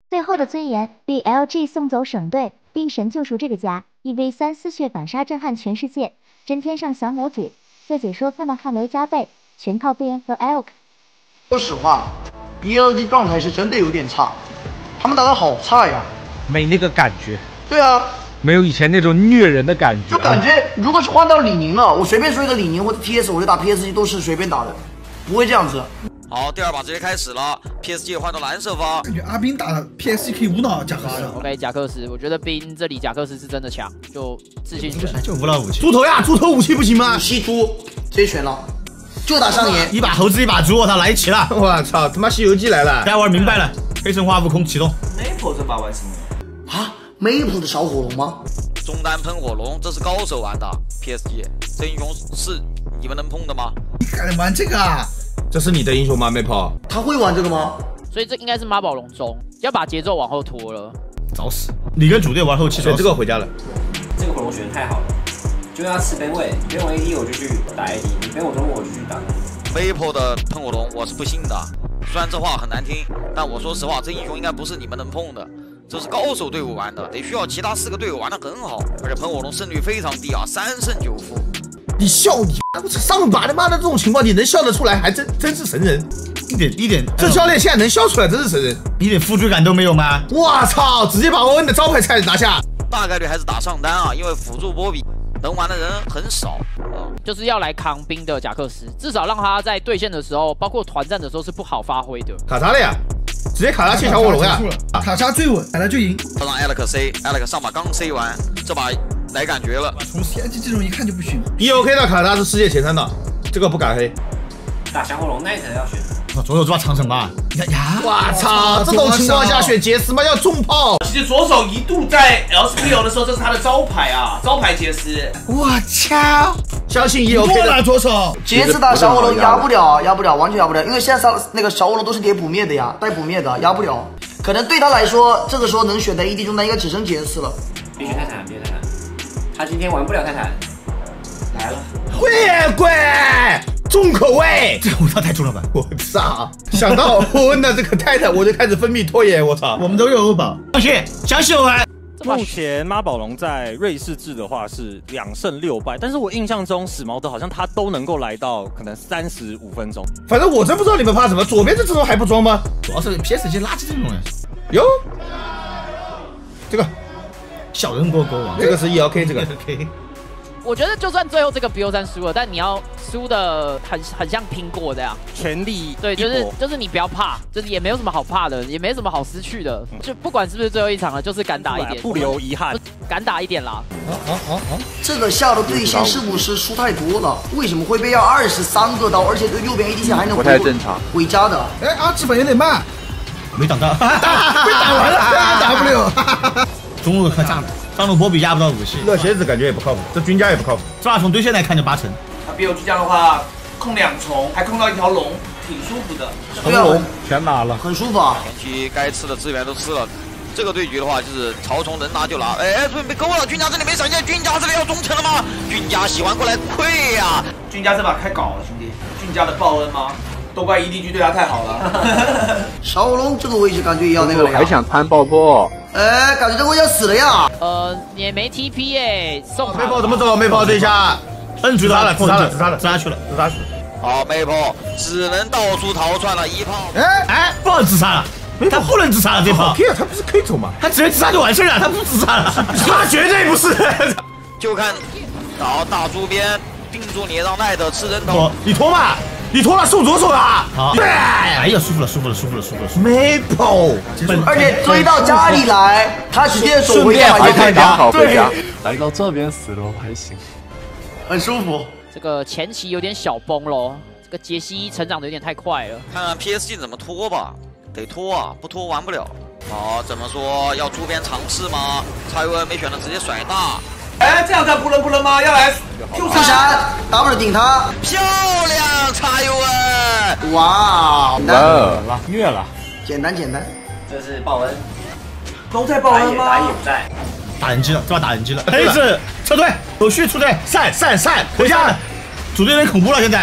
最后的尊严，BLG 送走省队，冰神救赎这个家，1v3丝血反杀震撼全世界，真天上小鸟嘴，在解说看到汗流浃背，全靠边和 Elk。 说实话 ，BLG 状态是真的有点差，他们打得好差呀， 没那个感觉。 对啊。 没有以前那种虐人的感觉， 就感觉如果是换到李宁了，我随便说一个李宁或者 TS， 我就打 PSG 都是随便打的，不会这样子。 好，第二把直接开始了 ，PSG 换到蓝色方， 感觉阿斌打 PSG 可以无脑贾克斯。 OK， 贾克斯，我觉得兵这里贾克斯是真的强，就自信选， 就无脑武器。猪头呀，猪头武器不行吗？ 武器猪直接选了，就打上野， 一把猴子一把猪，我操来一起了！ 我操，他妈西游记来了！ 待会儿明白了，黑神话悟空启动。 Maple 这把玩什么？ 啊 ，Maple 的小火龙吗？ 中单喷火龙，这是高手玩的 PSG， 这英雄是你们能碰的吗？ 你敢玩这个啊？ 这是你的英雄吗 ，Maple？ 他会玩这个吗？ 所以这应该是妈宝龙中，要把节奏往后拖了。 找死！你跟主队玩后期， 选这个回家了。 这个火龙选的太好了，就要吃边位，边我 AD 我就去打 AD， 你边我中路我就去打。 Maple 的喷火龙我是不信的，虽然这话很难听，但我说实话，这英雄应该不是你们能碰的。 这是高手队伍玩的，得需要其他4个队伍玩得很好，而且喷火龙胜率非常低啊，3胜9负。 你笑你，我上把他妈的这种情况你能笑得出来，还真是神人，一点，这教练现在能笑出来真是神人，一点负罪感都没有吗？我操，直接把欧恩的招牌菜拿下， 大概率还是打上单啊，因为辅助波比能玩的人很少啊， 就是要来扛兵的贾克斯，至少让他在对线的时候，包括团战的时候是不好发挥的。 卡塔了呀！ 直接卡他切小火龙呀！ 卡莎最稳，卡他就赢。 他让 Alex C，Alex 上把刚 C 完，这把来感觉了。 从 CIG 这种一看就不行。 EOK 的卡他是世界前3的，这个不敢黑。 打小火龙那一层要选。 左手抓长城吧。呀！我操！这种情况下选杰斯吗？要重炮。 其实左手一度在 LSPL 的时候，这是他的招牌啊，招牌杰斯。 我操！相信 EOK 的左手。 杰斯打小火龙压不了，压不了，完全压不了，因为现在那个小火龙都是叠捕灭的呀，带捕灭的，压不了。可能对他来说，这个时候能选的 AD 中单应该只剩杰斯了。 必须泰坦，必须泰坦。他今天玩不了泰坦，来了。 会鬼。 重口味，这个味道太重了吧！我操！想到欧恩的这个泰坦，我就开始分泌拖延。我操！我们都有欧宝，相信我们。 目前妈宝龙在瑞士制的话是2胜6败，但是我印象中史矛德好像他都能够来到可能35分钟。 反正我真不知道你们怕什么，左边的阵容还不装吗？主要是 PSG 垃圾阵容呀。哟，这个小人国国王，这个是 ELK 这个。 我觉得就算最后这个 BO3 输了，但你要输的很像拼过这样， 全力对，就是你不要怕，就是也没有什么好怕的，也没什么好失去的，就不管是不是最后一场了，就是敢打一点， 不留遗憾， 敢打一点啦。 这个下的对线是不是输太多了？为什么会被要23个刀，而且对右边 ADC 还能不太正常， 回家的？ 哎，阿志本有点慢， 没挡到，被打完了 ，W， 中路快炸了。 上路波比压不到武器，热鞋子感觉也不靠谱，这军家也不靠谱。这把从对线来看就8成。 他 BOG 这样的话，控2重，还控到一条龙，挺舒服的。 成龙全拿了， 很舒服啊。 前期该吃的资源都吃了，这个对局的话就是曹冲能拿就拿。哎，被勾了，军家这里没闪现，军家这里要忠诚了吗？军家喜欢过来溃呀！ 军家这把开搞了，兄弟，军家的报恩吗？ 都怪 EDG 对他太好了。 小火龙这个位置感觉也要那个了呀， 还想摊爆破？ 哎，感觉这个要死了呀！ 也没 TP 耶，送没跑怎么走？没跑这一下，摁住他了，自杀去了。 好，Maple 只能到处逃窜了，1炮。 哎，不能自杀了，他不能自杀了，这炮。 他不是 K 走吗？ 他直接自杀就完事了，他不自杀了，他绝对不是。 就看，然后大猪边定住你，让奈德吃人头。 你拖吧。 你拖了送左手了，好，对，哎呀，舒服了，没跑， 而且追到家里来，他直接走回家就回家，好回家， 来到这边死了还行， 很舒服。 这个前期有点小崩咯，这个杰西成长的有点太快了， 看看 PSG 怎么拖吧，得拖啊，不拖完不了。好，怎么说要出边尝试吗？蔡文没选的直接甩大。 哎，这样才不能吗？要来 Q 闪 ，W 顶他， 漂亮，蔡文！ 哇， 虐了， 简单。 这是报恩， 都在报恩吗？ 打野不在， 打人机了，这把打人机了。黑子撤退，有序出队，散，回家了。主队有点恐怖了，现在。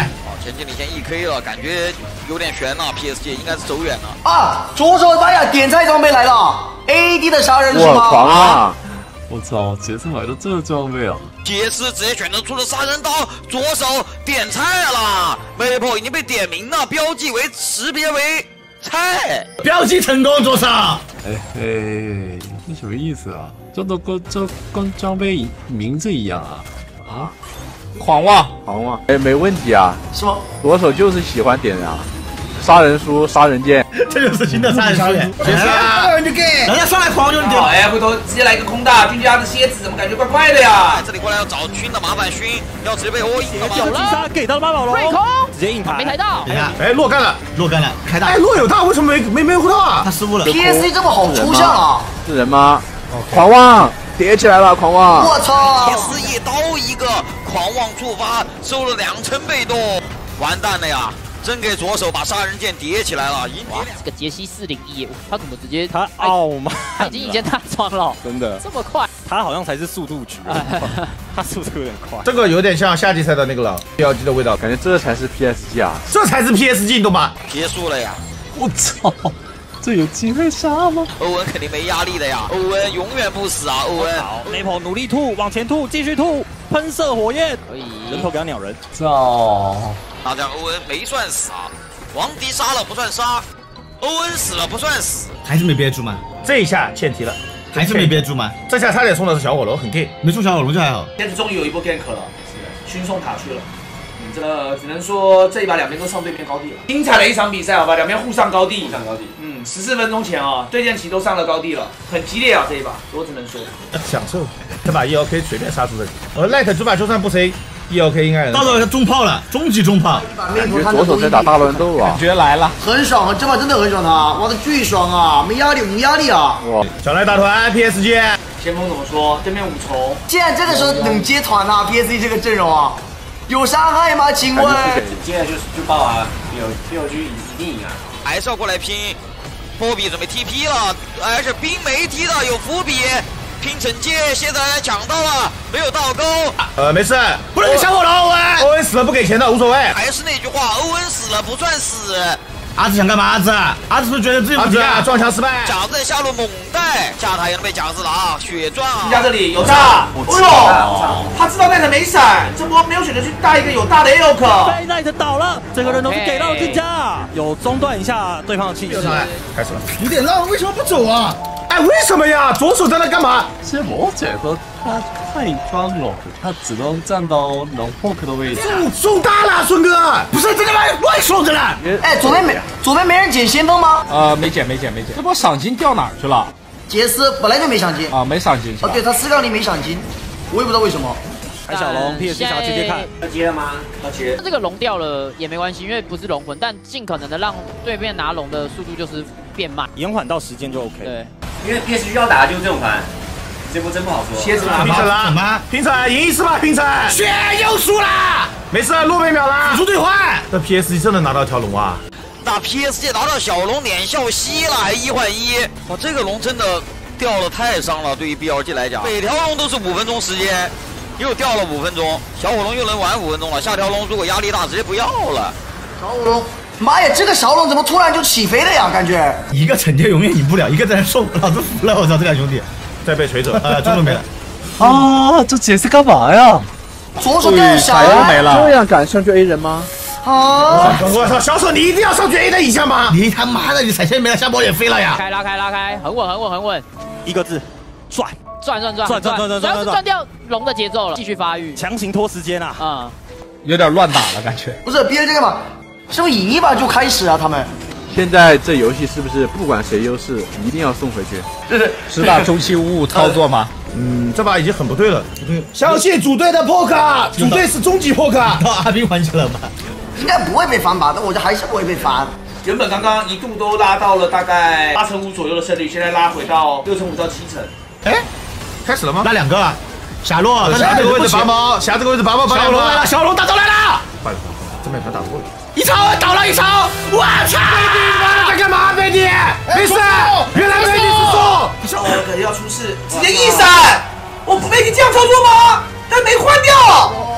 前期领先1K 了，感觉有点悬了。PSG 应该是走远了啊！左手妈呀，点菜装备来了 ，AD 的杀人是吗？ 我狂啊！ 我操，杰斯买的这装备啊！ 杰斯直接选择出了杀人刀，左手点菜了 ，Maple 已经被点名了，标记为识别为菜， 标记成功，左手。 哎嘿，这什么意思啊？这跟装备名字一样啊！啊？ 狂妄，哎，没问题啊。 是吗？ 左手就是喜欢点啊，杀人书、杀人剑， 这就是新的杀人书。杰斯啊，你给，人家上来狂就你点。 哎，回头直接来一个空大，君家的蝎子怎么感觉怪怪的呀？ 这里过来要找勋的麻烦，勋要直接被all in了吗？ 有了， 给到了马宝龙， 瑞空直接硬抬， 没抬到。 等一下，哎，洛干了，开大。哎，洛有大，为什么没护到啊？他失误了。 PSG 这么好抽象啊？ 是人吗？狂妄叠起来了，狂妄！ 我操！ 杰斯一刀一个狂妄触发，收了2成被动，完蛋了呀！真给左手把杀人剑叠起来了， 哇，这个杰西401，他怎么直接他傲慢？ 他已经引大装了， 真的这么快？ 他好像才是速度局，他速度有点快。 这个有点像夏季赛的那个了，BLG 的味道， 感觉这才是 PSG 啊， 这才是 PSG，你懂吗？ 结束了呀！ 我操，这有机会杀吗？ 欧文肯定没压力的呀，欧文永远不死啊！欧文， 好 ，Maple 努力吐，往前吐，继续吐，喷射火焰，可以，人头给他鸟人， 操！ 那这样欧文没算死啊，王迪杀了不算杀，欧文死了不算死， 还是没憋住吗？这一下欠题了，还是没憋住吗？这下差点送的是小火龙，很 gay， 没送小火龙就还好。 现在终于有一波 gank 了，勋送塔去了。这个只能说这一把两边都上对面高地了，精彩的一场比赛，好吧，两边互上高地，14分钟前啊，对阵棋都上了高地了，很激烈啊这一把，我只能说享受。这把 ELK 随便杀出的，Light 主把就算不 C，ELK 应该到时候中炮了，终极中炮。 感觉左手在打大乱斗啊， 感觉来了， 很爽啊，这把真的很爽啊，玩的巨爽啊，没压力无压力啊。 哇， 小来打团 PSG， 先锋怎么说？对面5重， 既然这个时候能接团啊 ，PSG 这个阵容啊。有伤害吗？请问？ 接下来就爆啊！BOG 一定赢啊！ 还是要过来拼。波比准备 TP 了，而且兵没踢的有伏笔，拼惩戒，现在抢到了，没有倒钩。 没事，不能给小火龙欧文死了不给钱的无所谓。 还是那句话，欧文死了不算死。 阿紫想干嘛？阿紫是不是觉得自己不行啊？撞墙失败。 饺子在下路猛带，下台也能被饺子打，血赚啊！ 君家这里有大，哎呦，他知道奈特没闪，这波没有选择去带一个有大的 Elk。 被奈特倒了，这个人头是给到君家，有中断一下对方的气势。 开始了， 有点浪，为什么不走啊？ 哎，为什么呀？左手在那干嘛？ 其实我觉得他太装了，他只能站到龙 poke 的位置。 送大了，孙哥，不是真的乱说着呢。 哎，左边没人捡先锋吗？ 没捡。这波赏金掉哪儿去了？ 杰斯本来就没赏金啊，没赏金。 哦，对他4杠0没赏金，我也不知道为什么。 海小龙 PSG 想要接接看， 要接了吗？ 要接。 这个龙掉了也没关系，因为不是龙魂，但尽可能的让对面拿龙的速度就是变慢， 延缓到时间就 OK。 对， 因为 PSG 要打的就是这种盘，这波真不好说。 蝎子拿平城了，什么？平城赢一次吧，平城。血又输啦，没事，落被秒了，辅助兑换。这 PSG 真的拿到一条龙啊！ 那 PSG 拿到小龙脸笑嘻了，还1换1，哇，这个龙真的掉了太伤了，对于 BLG 来讲，每条龙都是5分钟时间。又掉了5分钟，小火龙又能玩5分钟了。下条龙如果压力大，直接不要了。 小火龙，妈呀，这个小龙怎么突然就起飞了呀？感觉一个惩戒永远赢不了，一个在那送，老子服了！我操，这俩兄弟再被锤走，中路没了。 啊，这杰斯干嘛呀？ 左手掉小又没了，这样敢上去 A 人吗？ 啊！ 我操，小手你一定要上去 A 的一下吗？你他妈的，你闪现没了，下波也飞了呀！ 拉开，很稳， 一个字，转。 主要是断掉龙的节奏了，继续发育， 强行拖时间啊！ 有点乱打了感觉。 不是 BLG 干嘛？是不是赢一把就开始啊？他们现在这游戏是不是不管谁优势，一定要送回去？ 是大中期五五操作吗？ 这把已经很不对了。相信主队的 poke， 主队是终极 poke。到阿兵玩去了吗？ 应该不会被翻吧？但我觉得还是不会被翻。 原本刚刚一度都拉到了大概8成5左右的胜率，现在拉回到6成5到7成。 哎。开始了吗？拉2个了，霞落，霞这个位置拔毛，霞这个位置拔毛，小龙来了，小龙大招来了，这边他打过了，一超倒了一超，我操！在干嘛，贝蒂？没事，原来贝蒂是送， 小龙可能要出事，直接一闪，我贝蒂这样操作吗？但没换掉，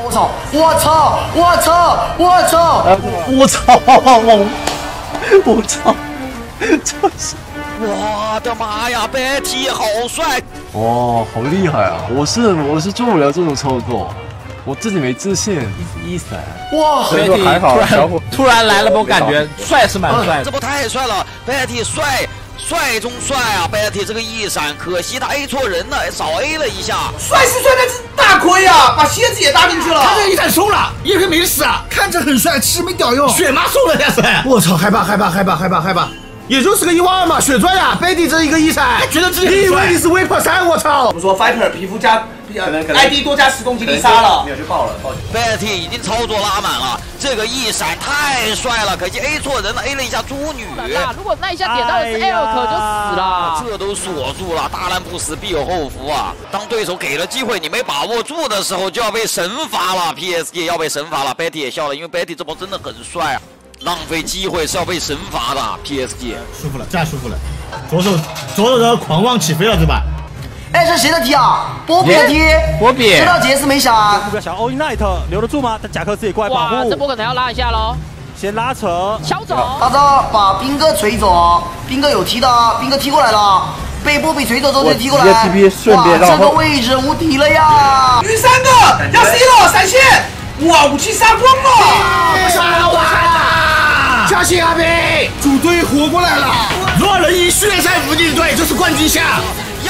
我操！我操！我操！我操！ 我操！我操！这是我的妈呀，Betty 好帅！ 哇，好厉害啊！我是做不了这种操作，我自己没自信，一闪。 哇 ，Betty 还好，小伙突然来了，我感觉帅是蛮帅的， 这不太帅了，Betty 帅中帅啊 ！Betty 这个一闪，可惜他 A 错人了，少 A 了一下。 帅是帅，但是大亏啊，把蝎子也搭进去了。 他这一闪松了，叶飞没死啊，看着很帅，其实没屌用，血妈送了呀帅！我操，害怕！也就是个12000嘛，血赚呀！贝蒂这一个一闪，觉得自己你以为你是 Viper 3？我操！ 我们说 Viper 皮肤加可能 ID 多加10攻击力杀了， 没有就爆了。 Betty 已经操作拉满了，这个一闪太帅了，可惜 A 错人了 ，A 了一下猪女。 如果那一下点到的是 L 可就死了， 这都锁住了，大难不死必有后福啊！当对手给了机会，你没把握住的时候，就要被神罚了。PSG 要被神罚了 ，Betty 也笑了，因为 Betty 这波真的很帅啊。浪费机会是要被神罚的 ，PSG 舒服了，这样舒服了，左手的狂妄起飞了，对吧？ 哎，这谁的踢啊？波比的踢， 波比， 知道杰斯没闪。 目标小 All Night 留得住吗？但贾克斯也过来保哇， 护。 这波可能要拉一下喽。 先拉扯， 敲走。 大招把兵哥锤走，兵哥有踢的，兵哥踢过来了，被波比锤走之后就踢过来。 直接 TP 顺便绕后。 这个位置无敌了呀！ 晕3个，要 C 了，闪现！哇，武器杀光了！ 杀完了！加西阿贝，主队活过来了！若人赢训练赛福利队就是冠军下。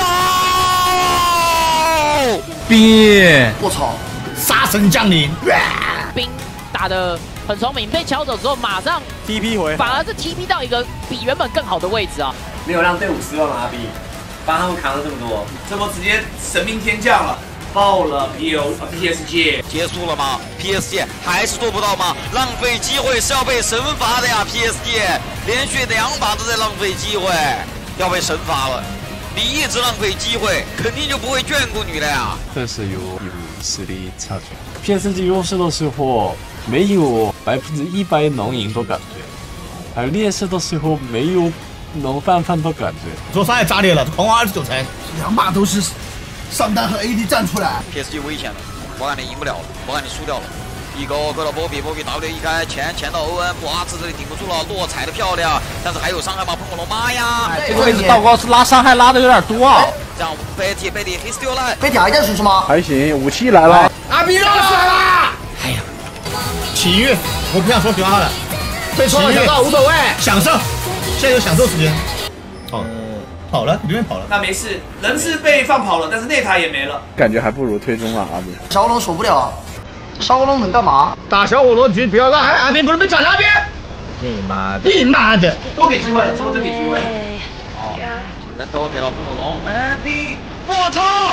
冰， 我操！ 杀神降临！ 冰打得很聪明，被敲走之后马上 TP 回， 反而是 TP 到一个比原本更好的位置啊！ 没有让队伍失望啊，阿 B，帮他们扛了这么多， 这波直接神兵天降了。爆了 PSG 结束了吗 ？PSG 还是做不到吗？浪费机会是要被神罚的呀 ！PSG 连续2把都在浪费机会，要被神罚了。你一直浪费机会，肯定就不会眷顾你了呀。 这是有实力差距。PSG 优势的时候没有100%能赢的感觉，而劣势的时候没有能翻盘的感觉。 左上也炸裂了，狂妄29层，2把都是。上单和 AD 站出来 ，PSG 危险了，我感觉赢不了了，我感觉输掉了。一个勾到波比 W 一开前到欧文，哇，这里顶不住了，落踩的漂亮，但是还有伤害吗？喷火龙，妈呀！ 这个位置道高是拉伤害拉的有点多啊。 这样 Betty he still alive， Betty 还在输出吗？ 还行，武器来了。 阿 B 绕出来了！哎呀，体育，我不想说喜欢他了，被冲了小道无所谓，享受，现在有享受时间。跑了，里面跑了， 那没事，人是被放跑了，但是内塔也没了， 感觉还不如推中啊，阿比。 小火龙守不了，小火龙能干嘛？ 打小火龙局不要让阿边不能被斩那边。你妈的， 多给机会，这波真给机会。 好，人都给了喷火龙 ，Andy， 我操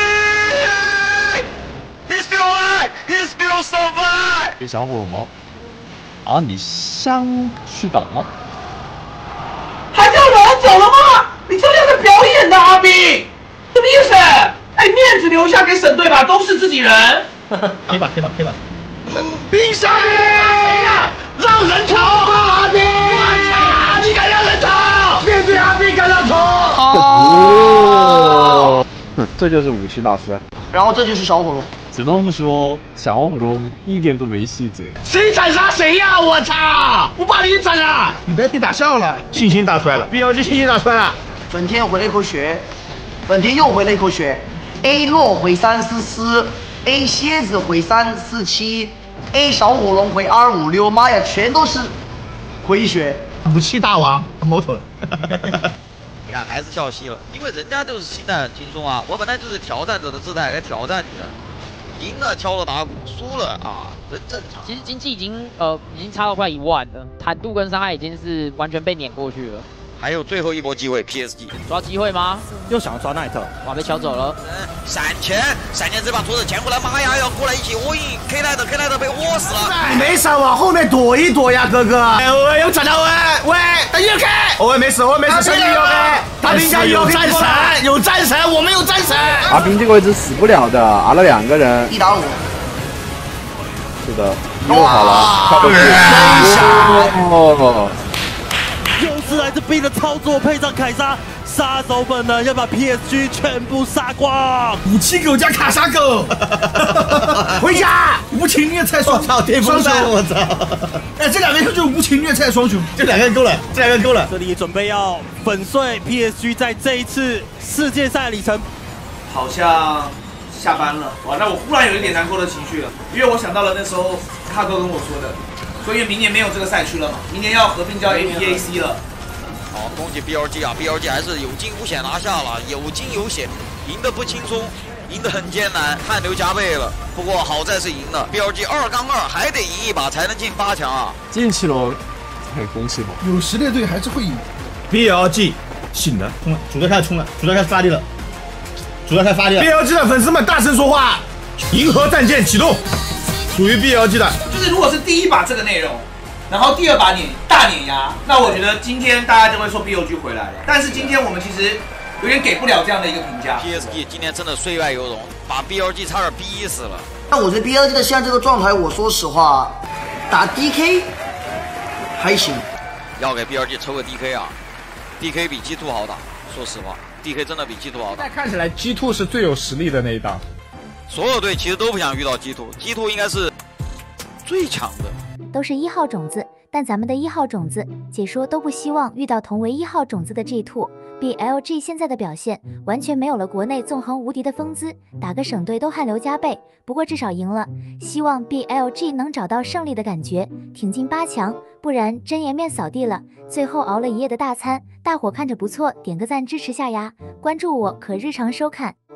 ，He's still alive， He's still survive。 小火龙啊，你上去打吗？ 还叫人走了吗？你这样的表演的阿斌，什么意思？哎，面子留下给省队吧，都是自己人。 可以吧。冰山呀，让人逃！阿斌，你敢让人逃？面对阿斌敢让逃？ 哦，这就是武器大师。 然后这就是小火龙。 只能说小火龙一点都没细节。 谁斩杀谁呀！我操！我把你斩了！你别被打笑了，信心打出来了 ，BLG 信心打出来了。 本田回了一口血，本田又回了一口血 ，A 洛回344，A 蝎子回347，A 小火龙回256，妈呀，全都是回血。 武器大王 ，Moto。 你看还是笑嘻了，因为人家就是心态很轻松啊，我本来就是挑战者的姿态来挑战你的。赢了敲了打鼓，输了啊，很正常。 其实经济已经差到快1万了，坦度跟伤害已经是完全被碾过去了。 还有最后一波机会 ，PSG 抓机会吗？ 又想抓奈特， 哇，被敲走了。 闪前这把拖着前过来，妈呀，要过来一起窝赢 K 奈特被窝死了。 你没闪，往后面躲一躲呀，哥哥。欧文有斩到欧文，喂，他又 K， 欧文没死，兄弟有 K， 他应该有战神，有战神，我们有战神。 阿斌这个位置死不了的，挨了2个人。 1打5。 是的，又好了， 又是来自 B 的操作，配上凯撒杀手本能，要把 PSG 全部杀光。 武器狗加卡莎狗，回家！无情虐菜双操，巅峰赛，我操！ 哎，这两个就是无情虐菜双雄， 这两个够了，这两个够了。 这里准备要粉碎 PSG 在这一次世界赛里程， 好像下班了。哇，那我忽然有一点难过的情绪了，因为我想到了那时候卡哥跟我说的，所以明年没有这个赛区了嘛，明年要合并叫 APAC 了。 好，恭喜 BLG 啊 ，BLG 还是有惊无险拿下了，有惊有险，赢得不轻松，赢得很艰难，汗流浃背了。不过好在是赢了 ，BLG 2-2还得赢一把才能进8强啊。 进去了，很恭喜我。 有实力的队还是会赢。 BLG 醒了，冲了，主队开始冲了，主队开始发力了，主队开始发力了。 BLG 的粉丝们大声说话，银河战舰启动，属于 BLG 的。 就是如果是第一把这个内容。然后第二把大碾压，那我觉得今天大家就会说 BLG 回来了。但是今天我们其实有点给不了这样的一个评价。 PSG 今天真的虽败犹荣，把 BLG 差点逼死了。 那我觉得 BLG 的现在这个状态，我说实话，打 DK 还行。 要给 BLG 抽个 DK 啊 ，DK 比 G2 好打。说实话 ，DK 真的比 G2 好打。 现在看起来 G2 是最有实力的那一档。 所有队其实都不想遇到 G2 应该是最强的。 都是1号种子，但咱们的1号种子解说都不希望遇到同为1号种子的 G2。BLG 现在的表现完全没有了国内纵横无敌的风姿，打个省队都汗流浃背。不过至少赢了，希望 BLG 能找到胜利的感觉，挺进8强，不然真颜面扫地了。最后熬了一夜的大餐，大伙看着不错，点个赞支持下呀！关注我可日常收看。